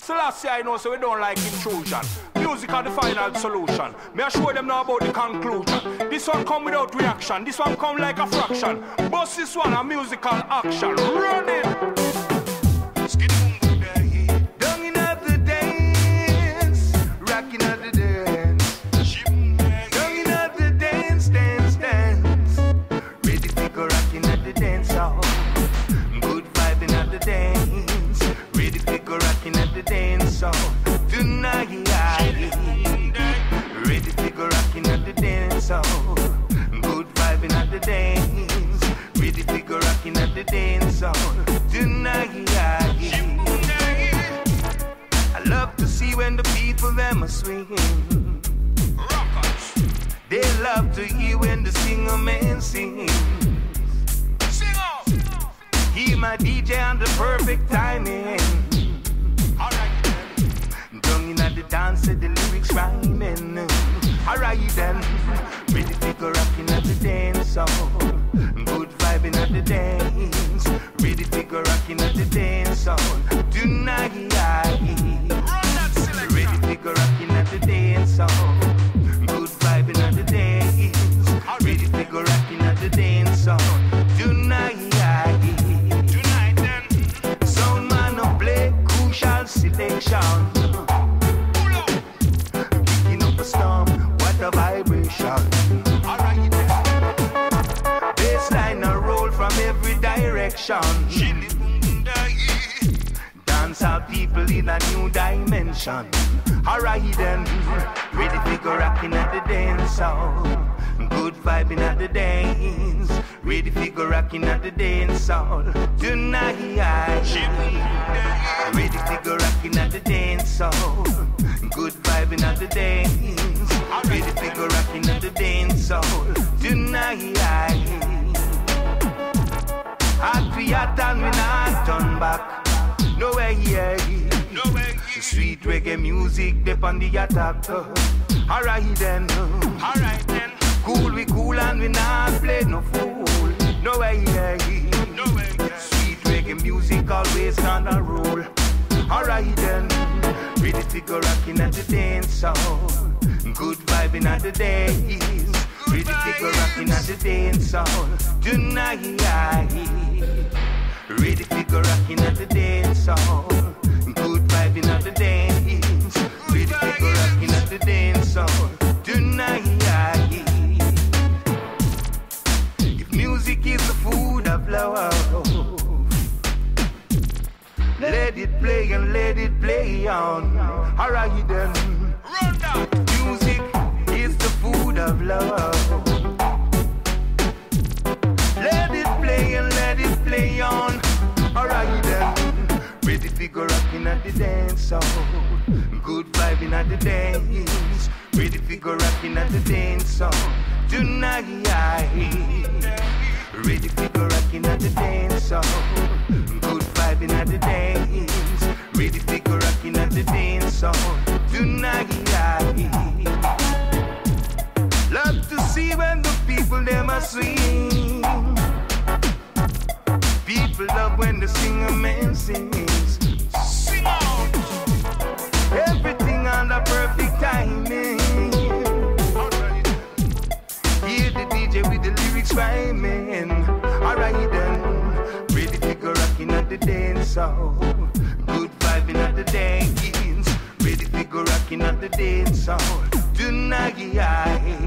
Selassie, I know, so we don't like intrusion. Music are the final solution. May I show them now about the conclusion. This one come without reaction. This one come like a fraction. Bust this one a musical action. Run it. Down in at the dance, rocking at the dance. Down in at the dance, dance, dance. Ready to go rocking at the dance hall. Good vibing at the dance. Ready to go rocking at the dance hall tonight. Ready to go rocking at the dance hall. Good vibing at the dance. Ready to go rocking at the dance hall tonight. I love to see when the people them are swinging. They love to hear when the singer man sings. He my DJ on the perfect timing. Down in at the dance, the lyrics rhyming. Alright then, ready to go rocking at the dance hall. Good vibing at the dance. Ready to go rocking at the dance hall tonight. Ready to go rocking at the dance hall. Good vibing at the dance. Ready to go rocking at the dance hall tonight. Tonight then, sound man no play crucial selection. Kicking up a storm, what a vibration. Alright then, bassline a roll from every direction. Dance our people in a new dimension. Alright then, ready to go rocking at the dance hall. Good vibing at the dance. Ready to go rocking at the dance hall tonight. Ready to go rocking at the dance hall. Good vibing at the dance. Ready to go rocking at the dance hall tonight. Hot we hot and we not turn back. No way here. No way. Sweet reggae music dip on the attack. Alright then. Alright then. Cool we cool and we not play no fool. No way here. No way. Sweet reggae music always on a roll. Alright then. Ready to go rocking at the dance hall. Good vibing at the dance. Ready to go rocking at the dance hall tonight. Ready to go rocking at the dance hall. Good vibing at the dance. Ready to go rocking at the dance hall tonight. If music is the food of love, let it play and let it play on. Alright then. Run down. Music is the food of love. Let it play and let it play on. Alright then. Ready to go rocking at the dance hall. Good vibing at the dance. Ready to go rocking at the dance hall tonight. Ready to go rocking at the dance hall. Good vibing at the dance. Ready to go rocking at the dance hall tonight. Love to see when the people them a swing. People love when the singer man sings. Sing out. Everything on the perfect timing. Hear the DJ with the lyrics rhyming. Alright then, ready to go rocking at the dance hall. Good vibing at the dance. Ready to go rocking at the dance hall tonight.